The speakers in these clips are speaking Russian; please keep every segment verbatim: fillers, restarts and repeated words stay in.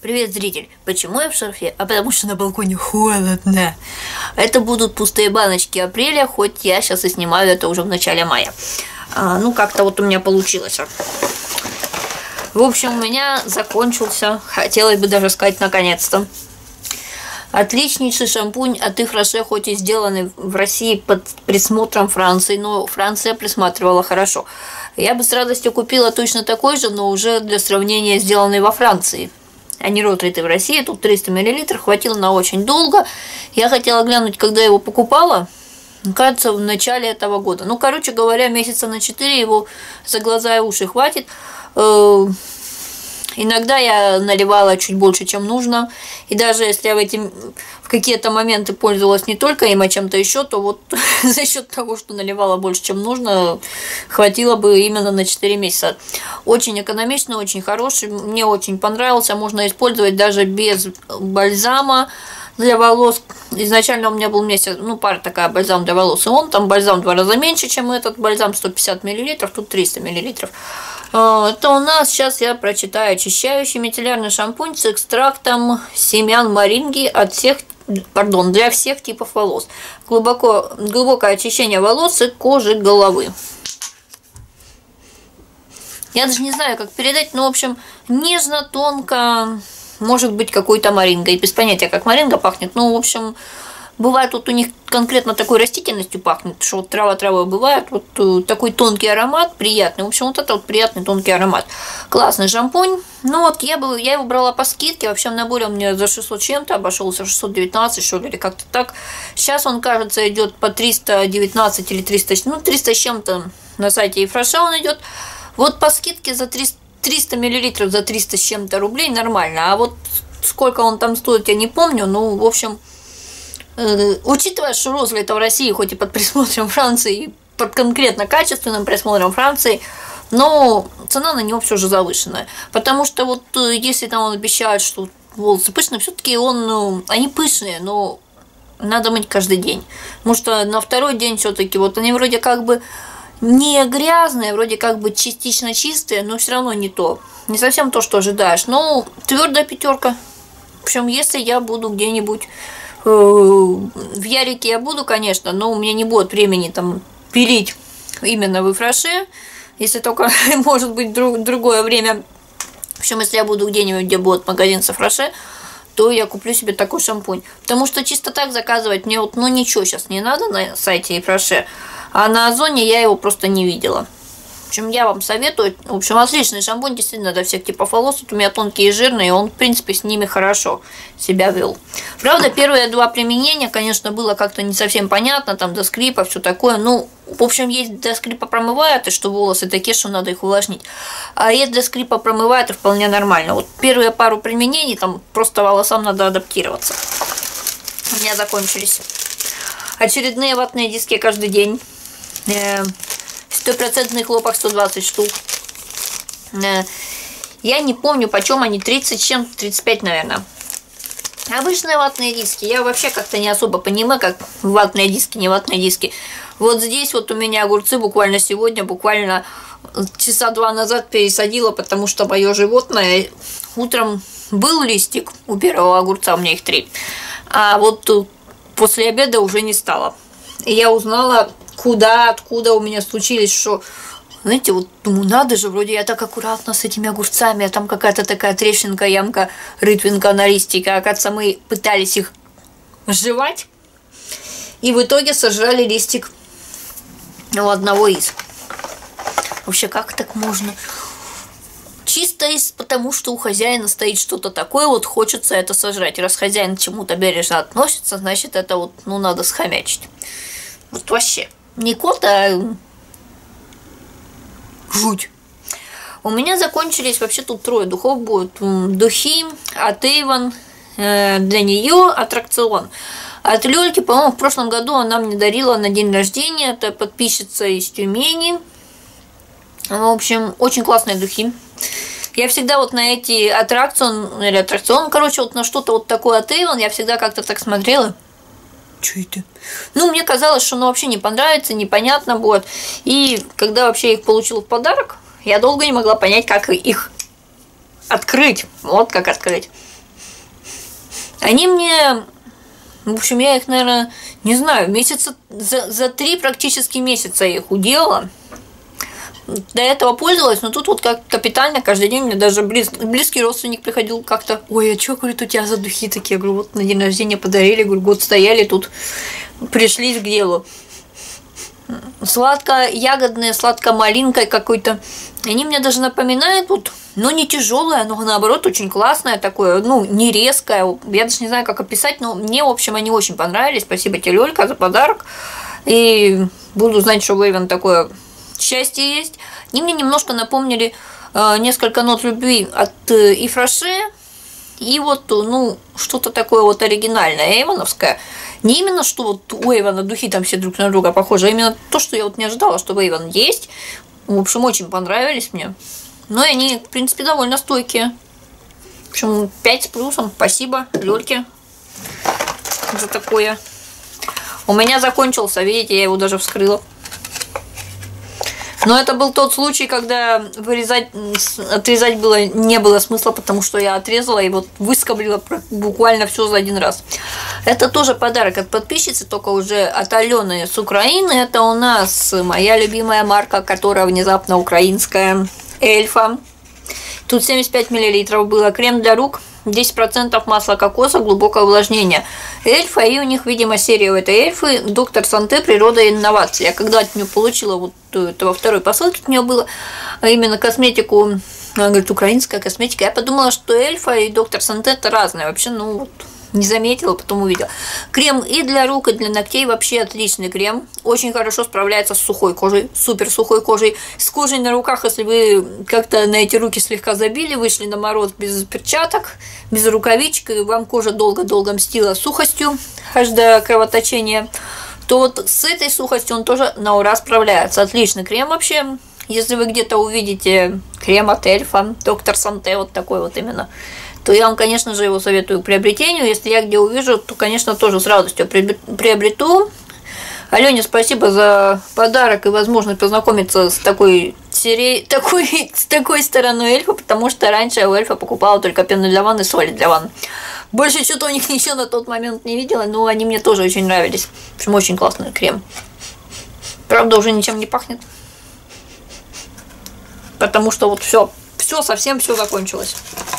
Привет, зритель! Почему я в шарфе? А потому что на балконе холодно. Это будут пустые баночки апреля, хоть я сейчас и снимаю это уже в начале мая. А, ну, как-то вот у меня получилось. В общем, у меня закончился, хотелось бы даже сказать, наконец-то, отличнейший шампунь от Yves Rocher, хоть и сделанный в России под присмотром Франции, но Франция присматривала хорошо. Я бы с радостью купила точно такой же, но уже для сравнения сделанный во Франции. А не ротрит и в России. Тут триста миллилитров, хватило на очень долго. Я хотела глянуть, когда его покупала. Кажется, в начале этого года. Ну, короче говоря, месяца на четыре его за глаза и уши хватит. Иногда я наливала чуть больше, чем нужно. И даже если я в, эти, в какие-то моменты пользовалась не только им, а чем-то еще, то вот за счет того, что наливала больше, чем нужно, хватило бы именно на четыре месяца. Очень экономичный, очень хороший. Мне очень понравился. Можно использовать даже без бальзама для волос. Изначально у меня был месяц, ну, пара такая бальзам для волос. И он там бальзам в два раза меньше, чем этот бальзам, сто пятьдесят миллилитров, тут триста миллилитров. Это у нас, сейчас я прочитаю, очищающий мицеллярный шампунь с экстрактом семян моринги от всех, пардон, для всех типов волос. Глубоко, глубокое очищение волос и кожи головы. Я даже не знаю, как передать, но, в общем, нежно, тонко, может быть, какой-то моринго. И без понятия, как моринго пахнет. Ну, в общем, бывает вот у них конкретно такой растительностью пахнет, что вот трава травой бывает, вот такой тонкий аромат, приятный. В общем, вот это вот приятный тонкий аромат. Классный шампунь. Ну вот я, бы, я его брала по скидке, вообще в наборе у меня за шестьсот чем-то, обошелся шестьсот девятнадцать, что ли, или как-то так. Сейчас он, кажется, идет по триста девятнадцать или триста, ну, триста с чем-то на сайте Yves Rocher он идет. Вот по скидке за триста миллилитров за триста с чем-то рублей нормально. А вот сколько он там стоит, я не помню. Ну, в общем, э, учитывая, что розлито в России, хоть и под присмотром Франции, под конкретно качественным присмотром Франции, но цена на него все же завышенная. Потому что вот если там он обещает, что волосы пышные, все-таки он, ну, они пышные, но надо мыть каждый день. Потому что на второй день все-таки вот они вроде как бы не грязные, вроде как бы частично чистые, но все равно не то. Не совсем то, что ожидаешь. Ну, твердая пятерка. В общем, если я буду где-нибудь э, в Ярике, я буду, конечно, но у меня не будет времени там пилить именно в Yves Rocher, если только, может быть, друг, другое время. В общем, если я буду где-нибудь, где будет магазин с Yves Rocher, то я куплю себе такой шампунь. Потому что чисто так заказывать мне вот, ну, ничего сейчас не надо на сайте Yves Rocher. А на Озоне я его просто не видела. В общем, я вам советую. В общем, отличный шампунь, действительно, для всех типов волос. Вот у меня тонкие и жирные, и он, в принципе, с ними хорошо себя вел. Правда, первые два применения, конечно, было как-то не совсем понятно, там до скрипа, все такое. Ну, в общем, есть до скрипа промывает, и что волосы такие, что надо их увлажнить. А есть до скрипа промывает, и вполне нормально. Вот первые пару применений, там просто волосам надо адаптироваться. У меня закончились очередные ватные диски каждый день. Стопроцентный хлопок сто двадцать штук. Я не помню, почем они, тридцать чем-то, тридцать пять, наверное. Обычные ватные диски. Я вообще как-то не особо понимаю, как ватные диски, не ватные диски. Вот здесь вот у меня огурцы буквально сегодня, буквально часа два назад пересадила, потому что мое животное утром был листик у первого огурца, у меня их три. А вот после обеда уже не стало. И я узнала, куда, откуда у меня случились, что, знаете, вот думаю, надо же, вроде я так аккуратно с этими огурцами, а там какая-то такая трещинка, ямка, рытвинка на листике. Оказывается, мы пытались их сживать, и в итоге сожрали листик у одного из. Вообще, как так можно? Чисто из потому, что у хозяина стоит что-то такое, вот хочется это сожрать. Раз хозяин к чему-то бережно относится, значит, это вот, ну, надо схомячить. Вот вообще. Не кот, а жуть. У меня закончились, вообще тут трое духов будут. Духи от Avon, для нее аттракцион. От Лёльки, по-моему, в прошлом году она мне дарила на день рождения. Это подписчица из Тюмени. В общем, очень классные духи. Я всегда вот на эти аттракцион, или аттракцион, короче, вот на что-то вот такое от Avon, я всегда как-то так смотрела. Что это? Ну, мне казалось, что оно вообще не понравится, непонятно будет. И когда вообще их получила в подарок, я долго не могла понять, как их открыть. Вот как открыть. Они мне, в общем, я их, наверное, не знаю, месяца, за, за три практически месяца я их уделала. До этого пользовалась, но тут вот как капитально каждый день мне даже близ, близкий родственник приходил как-то: ой, а что, говорит, у тебя за духи такие? Я говорю, вот на день рождения подарили, говорю, год стояли тут, пришлись к делу. Сладко-ягодные, сладко-малинкой какой-то. Они мне даже напоминают, вот, но не тяжелое, но наоборот очень классное такое, ну, не резкое. Я даже не знаю, как описать, но мне, в общем, они очень понравились. Спасибо тебе, Лёлька, за подарок. И буду знать, что у Эйвен такое счастье есть. Они мне немножко напомнили э, несколько нот любви от э, Ив Роше. И вот, ну, что-то такое вот оригинальное, эйвоновское. Не именно, что вот у Эйвона духи там все друг на друга похожи, а именно то, что я вот не ожидала, что в Эйвон есть. В общем, очень понравились мне. Ну и они, в принципе, довольно стойкие. В общем, пять с плюсом. Спасибо Лёльке за такое. У меня закончился, видите, я его даже вскрыла. Но это был тот случай, когда вырезать, отрезать было, не было смысла, потому что я отрезала и вот выскоблила буквально все за один раз. Это тоже подарок от подписчицы, только уже от Алены с Украины. Это у нас моя любимая марка, которая внезапно украинская, Эльфа. Тут семьдесят пять миллилитров было. Крем для рук, десять процентов масла кокоса, глубокое увлажнение. Эльфа, и у них, видимо, серия у этой Эльфы Доктор Санте, природа и инновации. Я когда от нее получила, вот это во второй посылке у нее было, а именно косметику, она говорит, украинская косметика, я подумала, что Эльфа и Доктор Санте это разные. Вообще, ну вот, не заметила, потом увидела. Крем и для рук, и для ногтей вообще отличный крем. Очень хорошо справляется с сухой кожей, супер сухой кожей. С кожей на руках, если вы как-то на эти руки слегка забили, вышли на мороз без перчаток, без рукавичек, и вам кожа долго-долго мстила сухостью, аж до кровоточения, то вот с этой сухостью он тоже на ура справляется. Отличный крем вообще. Если вы где-то увидите крем от Эльфа, Доктор Санте, вот такой вот именно, то я вам, конечно же, его советую к приобретению. Если я где увижу, то, конечно, тоже с радостью приобрету. Алене спасибо за подарок и возможность познакомиться с такой серией, такой, с такой стороной Эльфа, потому что раньше я у Эльфа покупала только пену для ванны и соли для ванны. Больше что-то у них ничего на тот момент не видела, но они мне тоже очень нравились. В общем, очень классный крем. Правда, уже ничем не пахнет. Потому что вот все, все, совсем все закончилось.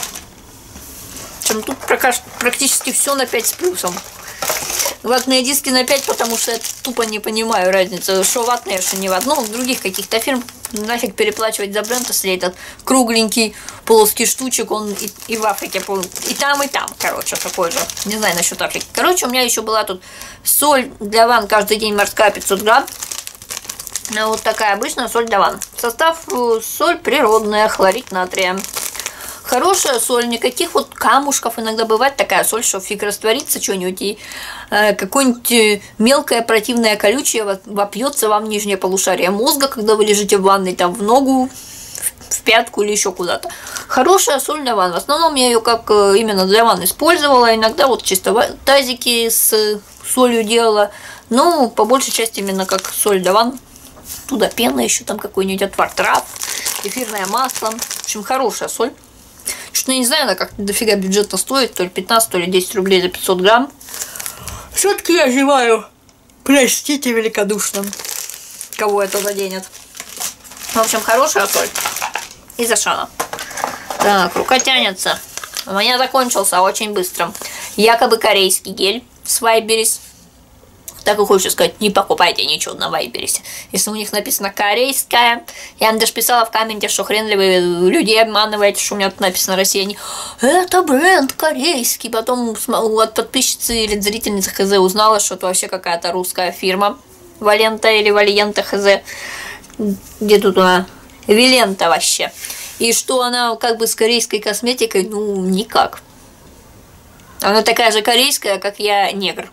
Тут практически все на пять с плюсом. Ватные диски на пять, потому что я тупо не понимаю разницы, что ватные, что не ватные. Ну, в других каких-то фирм нафиг переплачивать за бренд, если этот кругленький плоский штучек, он и, и в Африке, и там, и там, короче, такой же. Не знаю насчет Африки. Короче, у меня еще была тут соль для ванн каждый день морская, пятьсот грамм. Вот такая обычная соль для ванн. Состав: соль природная, хлорид натрия. Хорошая соль, никаких вот камушков. Иногда бывает такая соль, что фиг растворится что-нибудь, и э, какое-нибудь мелкое противное колючее вопьется вам в нижнее полушарие мозга, когда вы лежите в ванной, там в ногу, в, в пятку или еще куда-то. Хорошая соль для ванн. В основном я ее как э, именно для ванн использовала. Иногда вот чисто тазики с солью делала. Но по большей части именно как соль для ванн. Туда пена еще, там какой-нибудь отвар трав, эфирное масло. В общем, хорошая соль. Что-то я не знаю, она как-то дофига бюджетно стоит, то ли пятнадцать, то ли десять рублей за пятьсот грамм. Все-таки я живаю, простите великодушно, кого это заденет. В общем, хорошая соль. Из Ашана. Так, рука тянется. У меня закончился очень быстро. Якобы корейский гель с Вайберис. Так и хочется сказать, не покупайте ничего на Вайберисе. Если у них написано корейская. Я им даже писала в комменте, что хрен ли вы людей обманываете, что у меня тут написано Россия. Они, это бренд корейский. Потом от подписчицы или зрительницы ХЗ узнала, что это вообще какая-то русская фирма. Валента или Валиента ХЗ. Где тут она? Вилента вообще. И что она как бы с корейской косметикой, ну, никак. Она такая же корейская, как я, негр.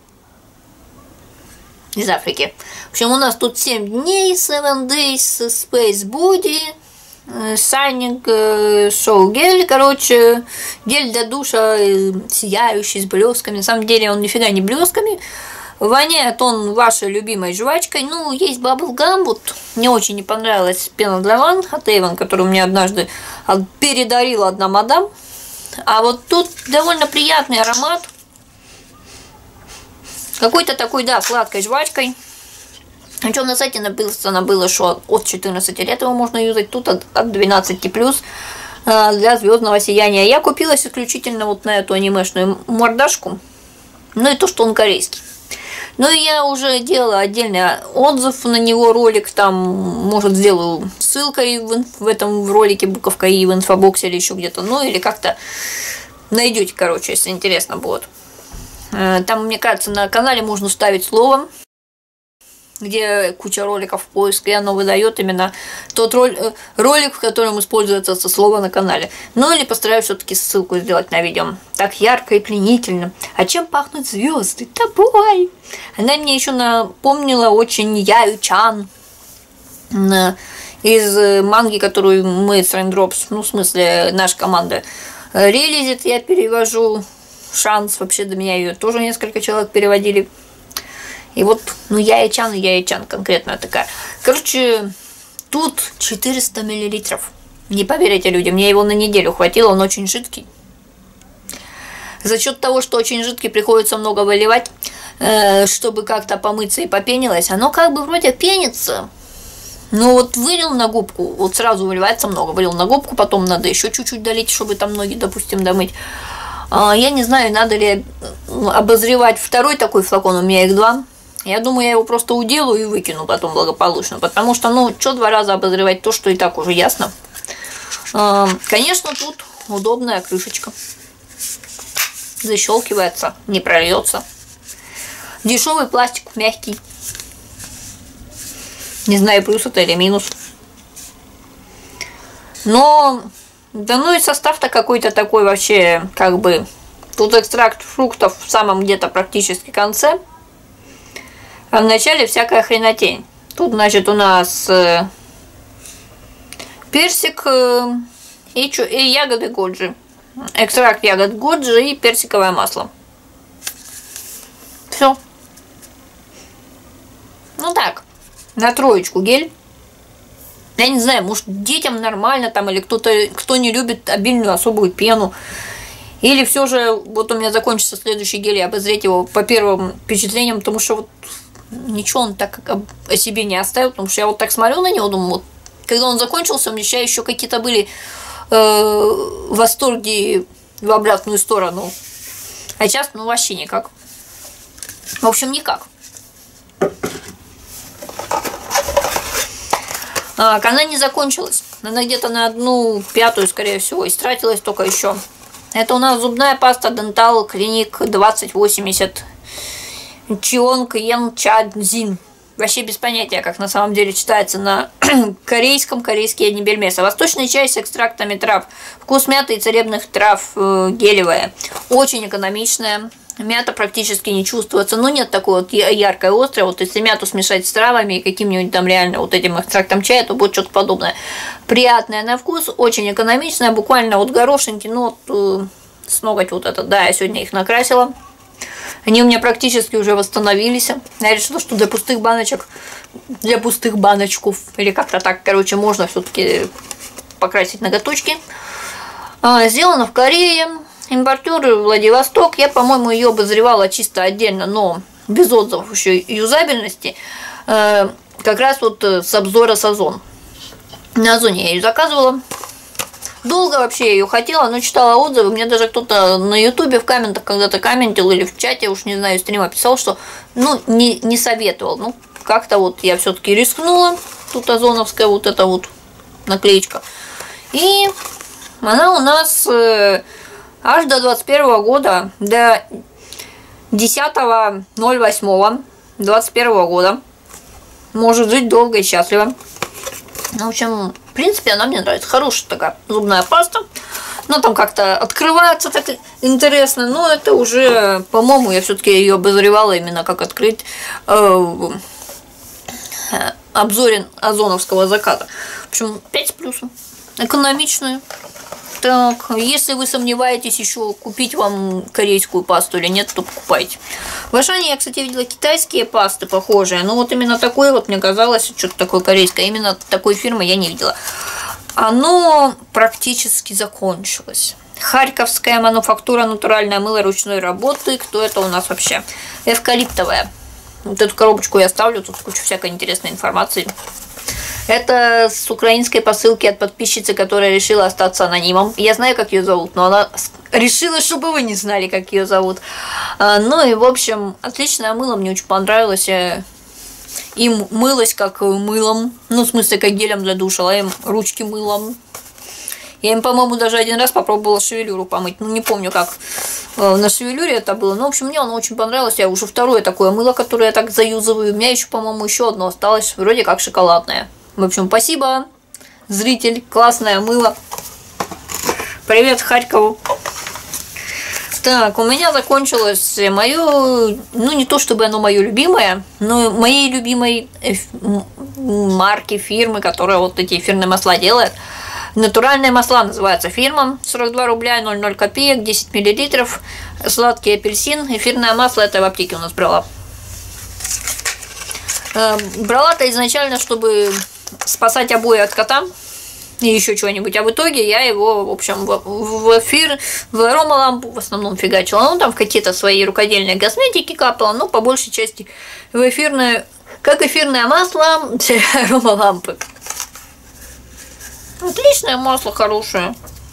Из Африки. В общем, у нас тут семь дней, семь days, Space Body, Shining Show гель, короче, гель для душа, сияющий, с блесками. На самом деле он нифига не блесками. Воняет он вашей любимой жвачкой. Ну, есть Bubblegum, вот мне очень не понравилась пена для ванн от Avon, которую мне однажды передарила одна мадам. А вот тут довольно приятный аромат. Какой-то такой, да, сладкой жвачкой. Причем на сайте написано было, что от четырнадцати лет его можно юзать, тут от, от двенадцати плюс для звездного сияния. Я купилась исключительно вот на эту анимешную мордашку. Ну и то, что он корейский. Ну и я уже делала отдельный отзыв на него, ролик, там, может, сделаю ссылкой в, в этом в ролике, буковка и в инфобоксе или еще где-то, ну или как-то найдете, короче, если интересно будет. Там, мне кажется, на канале можно ставить слово, где куча роликов в поиске, и оно выдает именно тот роль, ролик, в котором используется это слово на канале. Ну или постараюсь все-таки ссылку сделать на видео. Так ярко и пленительно. А чем пахнут звезды? Тобой! Она мне еще напомнила очень Яю-чан из манги, которую мы с Raindrops, ну в смысле наша команда релизит, я перевожу. Шанс, вообще до меня ее тоже несколько человек переводили. И вот, ну, Яя-чан и Яя-чан конкретно такая. Короче, тут четыреста миллилитров. Не поверите, люди, мне его на неделю хватило, он очень жидкий. За счет того, что очень жидкий, приходится много выливать, э, чтобы как-то помыться и попенилось. Оно как бы вроде пенится. Но вот вылил на губку, вот сразу выливается много. Вылил на губку, потом надо еще чуть-чуть долить, чтобы там ноги, допустим, домыть. Я не знаю, надо ли обозревать второй такой флакон, у меня их два. Я думаю, я его просто уделаю и выкину потом благополучно, потому что, ну, что два раза обозревать то, что и так уже ясно. Конечно, тут удобная крышечка. Защелкивается, не прольется. Дешевый пластик, мягкий. Не знаю, плюс это или минус. Но... Да ну и состав-то какой-то такой вообще, как бы, тут экстракт фруктов в самом где-то практически конце, а в начале всякая хренотень. Тут, значит, у нас э, персик э, и, чу, и ягоды годжи. Экстракт ягод годжи и персиковое масло. Все. Ну так, на троечку гель. Я не знаю, может, детям нормально там, или кто-то, кто не любит обильную особую пену. Или все же, вот у меня закончится следующий гель, и обозреть его по первым впечатлениям, потому что вот ничего он так о себе не оставил, потому что я вот так смотрю на него, думаю, вот, когда он закончился, у меня еще какие-то были э, восторги в обратную сторону. А сейчас, ну, вообще никак. В общем, никак. Она не закончилась. Она где-то на одну пятую, скорее всего, истратилась только еще. Это у нас зубная паста Dental Clinic двадцать восемьдесят Чионг Йен Чадзин. Вообще без понятия, как на самом деле читается на корейском, корейский однибельмеса. Восточная чай с экстрактами трав. Вкус мяты и целебных трав, э, гелевая. Очень экономичная. Мята практически не чувствуется, но нет такой вот яркой, острой. Вот если мяту смешать с травами и каким-нибудь там реально вот этим экстрактом чая, то будет что-то подобное. Приятная на вкус, очень экономичная, буквально вот горошинки, ну вот э, с ноготь вот это, да, я сегодня их накрасила. Они у меня практически уже восстановились. Я решила, что для пустых баночек, для пустых баночков, или как-то так, короче, можно все-таки покрасить ноготочки. А, сделано в Корее. Импортер Владивосток. Я, по-моему, ее обозревала чисто отдельно, но без отзывов еще юзабельности. Э, как раз вот с обзора с Озон. На Озоне я ее заказывала. Долго вообще я ее хотела, но читала отзывы. Мне даже кто-то на ютубе в комментах когда-то комментил или в чате, уж не знаю, стрима писал, что ну не, не советовал. Ну, как-то вот я все-таки рискнула. Тут озоновская вот эта вот наклеечка. И она у нас... Э, аж до двадцать первого года, до десятого ноль восьмого двадцать первого года. Может жить долго и счастливо. В общем, в принципе, она мне нравится. Хорошая такая зубная паста. Она там как-то открывается так интересно. Но это уже, по-моему, я все-таки ее обозревала именно как открыть э, обзоре озоновского заказа. В общем, пять с плюсом. Экономичную. Так, если вы сомневаетесь еще купить вам корейскую пасту или нет, то покупайте. В Ашане я, кстати, видела китайские пасты похожие, но вот именно такое вот мне казалось, что-то такое корейское, именно такой фирмы я не видела. Оно практически закончилось. Харьковская мануфактура, натуральное мыло ручной работы. Кто это у нас вообще? Эвкалиптовое. Вот эту коробочку я ставлю, тут куча всякой интересной информации. Это с украинской посылки от подписчицы, которая решила остаться анонимом. Я знаю, как ее зовут, но она решила, чтобы вы не знали, как ее зовут. Ну и, в общем, отличное мыло, мне очень понравилось. Им мылось как мылом, ну, в смысле, как гелем для душа, а им ручки мылом. Я им, по-моему, даже один раз попробовала шевелюру помыть. Ну, не помню, как на шевелюре это было. Но, в общем, мне оно очень понравилось. Я уже второе такое мыло, которое я так заюзываю. У меня еще, по-моему, еще одно осталось. Вроде как шоколадное. В общем, спасибо, зритель. Классное мыло. Привет Харькову. Так, у меня закончилось мое, ну, не то чтобы оно мое любимое, но моей любимой марки, фирмы, которая вот эти эфирные масла делает. Натуральные масла называется фирма, сорок два рубля, ноль ноль копеек, десять миллилитров, сладкий апельсин, эфирное масло, это в аптеке у нас брала. Брала-то изначально, чтобы спасать обои от кота и еще чего-нибудь, а в итоге я его, в общем, в эфир, в аромалампу в основном фигачила, ну, там в какие-то свои рукодельные косметики капала, но по большей части в эфирное, как эфирное масло, аромалампы. Отличное масло, хорошее.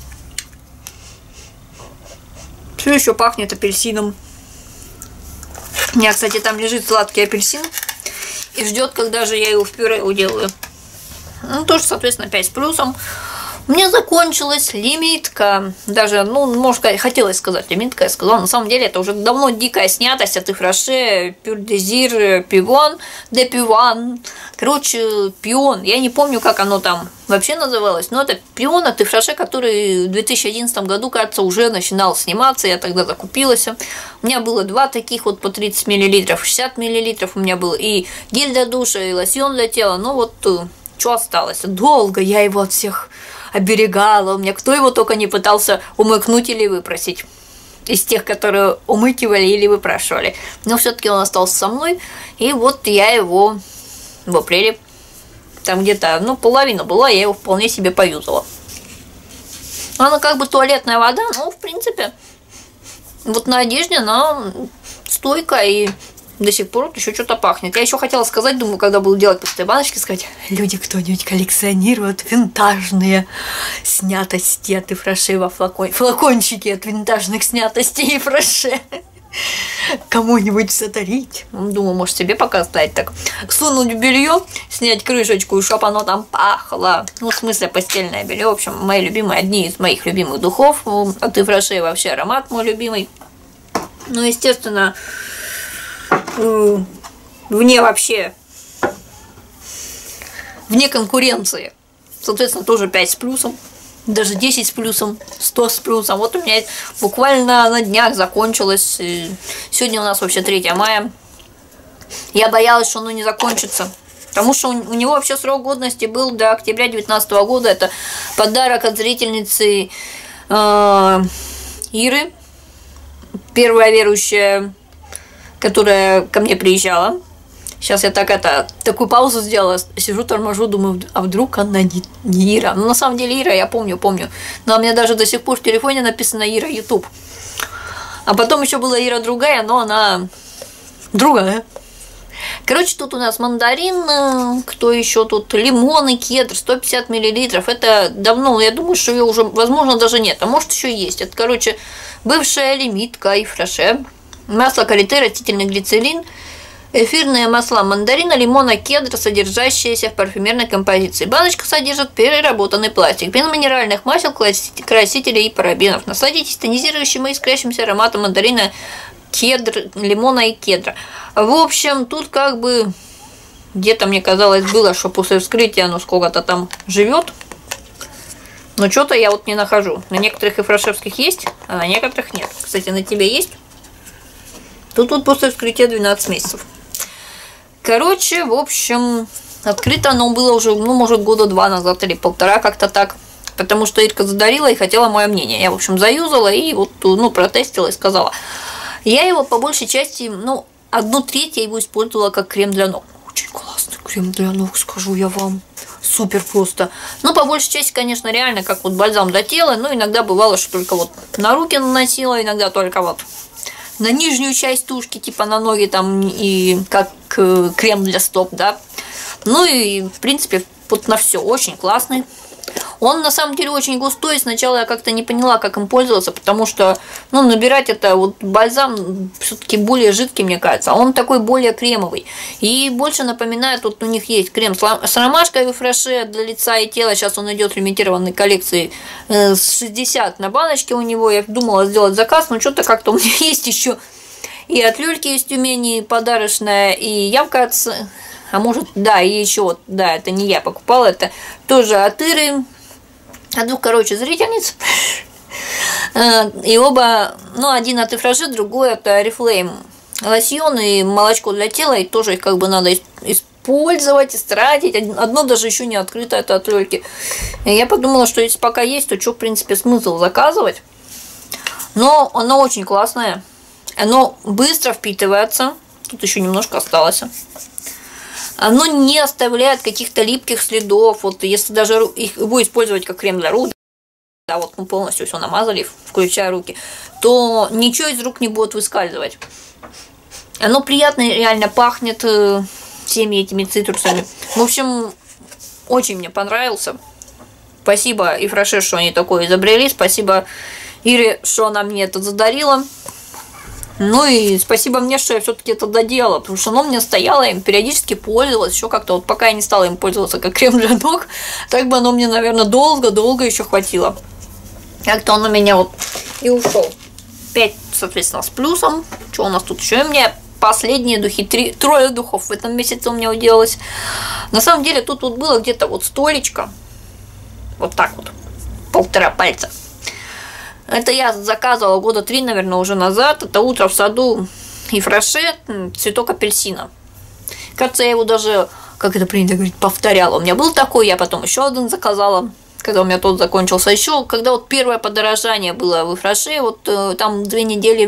Все еще пахнет апельсином. У меня, кстати, там лежит сладкий апельсин и ждет, когда же я его в пюре уделаю. Ну, тоже, соответственно, пять с плюсом. У меня закончилась лимитка. Даже, ну, можно сказать, хотелось сказать лимитка, я сказала. На самом деле, это уже давно дикая снятость от Ифраше, Пюрдезир, Пивон, де Пиван. Короче, пион. Я не помню, как оно там вообще называлось, но это пион от Ифраше, который в две тысячи одиннадцатом году, кажется, уже начинал сниматься. Я тогда закупилась. У меня было два таких вот по тридцать миллилитров, шестьдесят миллилитров у меня было. И гель для душа, и лосьон для тела. Ну, вот, что осталось? Долго я его от всех оберегала, у меня кто его только не пытался умыкнуть или выпросить из тех, которые умыкивали или выпрашивали. Но все-таки он остался со мной, и вот я его в апреле, там где-то, ну, половина была, я его вполне себе поюзала. Она как бы туалетная вода, но, в принципе, вот на одежде она стойкая и до сих пор еще что-то пахнет. Я еще хотела сказать, думаю, когда буду делать пустые баночки, сказать, люди кто-нибудь коллекционируют винтажные снятости от Ифраше во флакон... флакончики от винтажных снятостей Ифраше. Кому-нибудь сотарить. Думаю, может себе пока оставить так. Сунуть в белье, снять крышечку, и чтоб оно там пахло. Ну, в смысле, постельное белье. В общем, мои любимые, одни из моих любимых духов от Ифраше, вообще аромат мой любимый. Ну, естественно, вне вообще, вне конкуренции, соответственно, тоже пять с плюсом, даже десять с плюсом, сто с плюсом. Вот у меня буквально на днях закончилось, сегодня у нас вообще третье мая, я боялась, что оно не закончится, потому что у него вообще срок годности был до октября две тысячи девятнадцатого года, это подарок от зрительницы э, Иры, первая верующая, которая ко мне приезжала. Сейчас я так это, такую паузу сделала, сижу, торможу, думаю, а вдруг она не, не Ира. Ну, на самом деле Ира, я помню, помню. Но у меня даже до сих пор в телефоне написано Ира YouTube. А потом еще была Ира другая, но она другая. Короче, тут у нас мандарин, кто еще тут, лимон и кедр, сто пятьдесят миллилитров. Это давно, я думаю, что ее уже, возможно, даже нет. А может, еще есть. Это, короче, бывшая лимитка Ифраше. Масло карите, растительный глицерин, эфирные масла мандарина, лимона, кедра, содержащиеся в парфюмерной композиции. Баночка содержит переработанный пластик, без минеральных масел, красителей и парабенов. Насладитесь тонизирующим и искрящимся ароматом мандарина, кедр, лимона и кедра. В общем, тут как бы где-то, мне казалось, было, что после вскрытия оно сколько-то там живет. Но что-то я вот не нахожу. На некоторых ифрашевских есть, а на некоторых нет. Кстати, на тебе есть? Тут вот после вскрытия двенадцать месяцев. Короче, в общем, открыто оно было уже, ну, может, года два назад или полтора, как-то так. Потому что Ирка задарила и хотела мое мнение. Я, в общем, заюзала и вот, ну, протестила и сказала. Я его по большей части, ну, одну треть я его использовала как крем для ног. Очень классный крем для ног, скажу я вам. супер просто. Но по большей части, конечно, реально, как вот бальзам для тела, но иногда бывало, что только вот на руки наносила, иногда только вот на нижнюю часть тушки, типа на ноги там, и как крем для стоп, да. Ну и, в принципе, вот на все очень классный. Он на самом деле очень густой. Сначала я как-то не поняла, как им пользоваться, потому что, ну, набирать это вот бальзам все-таки более жидкий, мне кажется. А он такой более кремовый. И больше напоминает, вот у них есть крем с ромашкой в Фреше для лица и тела. Сейчас он идет в лимитированной коллекции с шестьдесят на баночке у него. Я думала сделать заказ, но что-то как-то у меня есть еще и от Люльки из Тюмени подарочная, и явка от... А может, да, и еще вот, да, это не я покупала, это тоже от Иры, от двух, короче, зрительниц. И оба, ну, один от Ифраже, другой от Oriflame. Лосьон и молочко для тела, и тоже их как бы надо использовать, истратить. Одно даже еще не открыто, это от Люльки. И я подумала, что если пока есть, то что, в принципе, смысл заказывать. Но оно очень классное. Оно быстро впитывается. Тут еще немножко осталось. Оно не оставляет каких-то липких следов. Вот если даже его использовать как крем для рук, да, вот мы полностью все намазали, включая руки, то ничего из рук не будет выскальзывать. Оно приятно реально пахнет всеми этими цитрусами. В общем, очень мне понравился. Спасибо и Фреше, что они такое изобрели. Спасибо Ире, что она мне это задарила. Ну и спасибо мне, что я все-таки это доделала, потому что оно у меня стояло, я им периодически пользовалась, еще как-то вот пока я не стала им пользоваться как крем для ног, так бы оно мне, наверное, долго-долго еще хватило. Как-то он у меня вот и ушел. пять, соответственно, с плюсом. Что у нас тут еще? У меня последние духи, три, трое духов в этом месяце у меня уделалось. На самом деле тут вот было где-то вот столечко, вот так вот, полтора пальца. Это я заказывала года три, наверное, уже назад. Это «Утро в саду» и Фреше, цветок апельсина. Кажется, я его даже, как это принято говорить, повторяла. У меня был такой, я потом еще один заказала, когда у меня тот закончился. Еще, когда вот первое подорожание было в Фреше, вот там две недели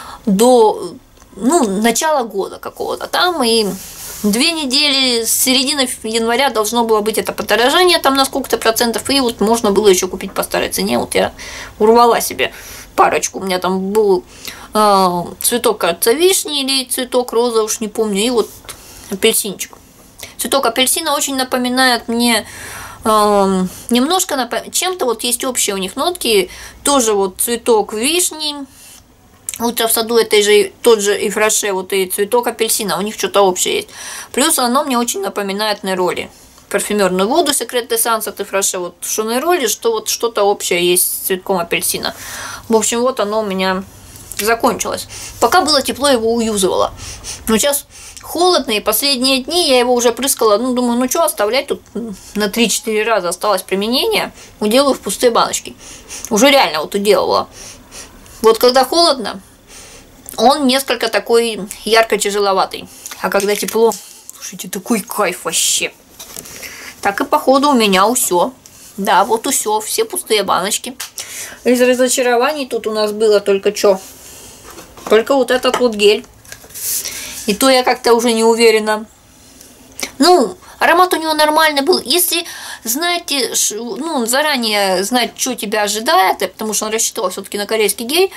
до, ну, начала года какого-то там, и две недели с середины января должно было быть это подорожание там на сколько-то процентов, и вот можно было еще купить по старой цене. Вот я урвала себе парочку. У меня там был э, цветок, кажется, вишни или цветок роза, уж не помню, и вот апельсинчик. Цветок апельсина очень напоминает мне э, немножко напом... чем-то вот есть общие у них нотки, тоже вот цветок вишни. «Утро в саду» это же тот же и Фреше, вот и цветок апельсина, у них что-то общее есть. Плюс оно мне очень напоминает Нероли. Парфюмерную воду Секрет Эссанс от Фреше, вот что Нероли, что вот что-то общее есть с цветком апельсина. В общем, вот оно у меня закончилось. Пока было тепло, его уюзывала. Но сейчас холодно, и последние дни я его уже прыскала, ну, думаю, ну что оставлять, тут на три-четыре раза осталось применение, уделаю в пустые баночки. Уже реально вот уделывала. Вот когда холодно, он несколько такой ярко-тяжеловатый. А когда тепло, слушайте, такой кайф вообще. Так и походу у меня усё. Да, вот усё, все пустые баночки. Из разочарований тут у нас было только что? Только вот этот вот гель. И то я как-то уже не уверена. Ну, аромат у него нормальный был. Если, знаете, ну, заранее знать, что тебя ожидает, потому что он рассчитывал все-таки на корейский гель,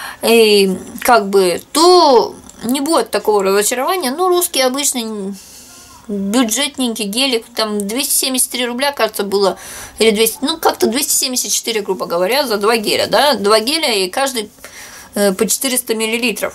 и как бы, то не будет такого разочарования. Ну, русский обычный бюджетненький гелик, там двести семьдесят три рубля, кажется, было, или двести, ну, как-то двести семьдесят четыре, грубо говоря, за два геля, да, два геля, и каждый э, по четыреста миллилитров.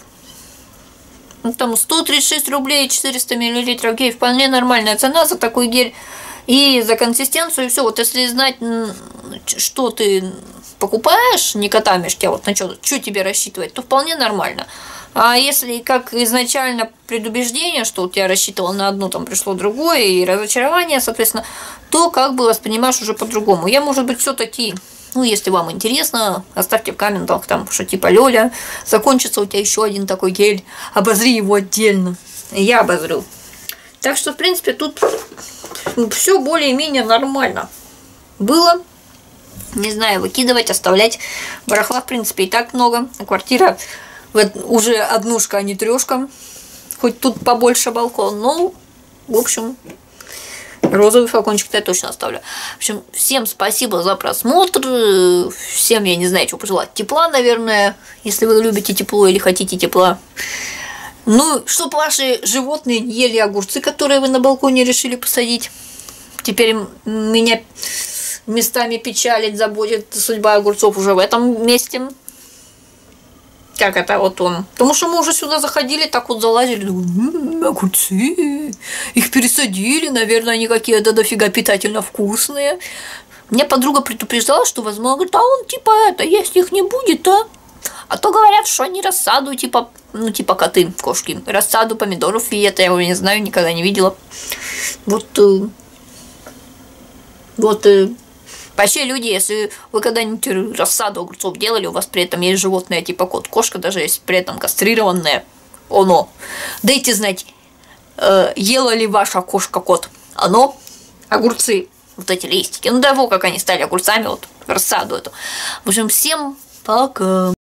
Ну, там сто тридцать шесть рублей, четыреста миллилитров гель, вполне нормальная цена за такой гель. И за консистенцию, и все. Вот если знать, что ты покупаешь, не кота в мешке, а вот на что, что тебе рассчитывать, то вполне нормально. А если как изначально предубеждение, что у тебя рассчитывал на одно, там пришло другое, и разочарование, соответственно, то как бы воспринимаешь уже по-другому. Я, может быть, все-таки... Ну, если вам интересно, оставьте в комментах, там, что типа Лёля, закончится у тебя еще один такой гель, обозри его отдельно. Я обозрю. Так что, в принципе, тут все более-менее нормально было. Не знаю, выкидывать, оставлять. Барахла, в принципе, и так много. Квартира уже однушка, а не трешка. Хоть тут побольше балкон, но, в общем, Розовый флакончик-то я точно оставлю. В общем, всем спасибо за просмотр. Всем, я не знаю, что пожелать. Тепла, наверное, если вы любите тепло или хотите тепла. Ну, чтобы ваши животные ели огурцы, которые вы на балконе решили посадить. Теперь меня местами печалит, заботит судьба огурцов уже в этом месте. Как это вот он? Потому что мы уже сюда заходили, так вот залазили, м-м, огурцы, их пересадили, наверное, они какие-то дофига питательно вкусные. Мне подруга предупреждала, что, возможно, говорит, а он типа это, если их не будет, а? А то говорят, что они рассаду, типа, ну, типа коты, кошки, рассаду помидоров, и это я его не знаю, никогда не видела. Вот, вот, вообще, люди, если вы когда-нибудь рассаду огурцов делали, у вас при этом есть животное типа кот, кошка, даже если при этом кастрированное, оно. Дайте знать, э, ела ли ваша кошка кот, оно, огурцы, вот эти листики, ну, до того, как они стали огурцами, вот, рассаду эту. В общем, всем пока.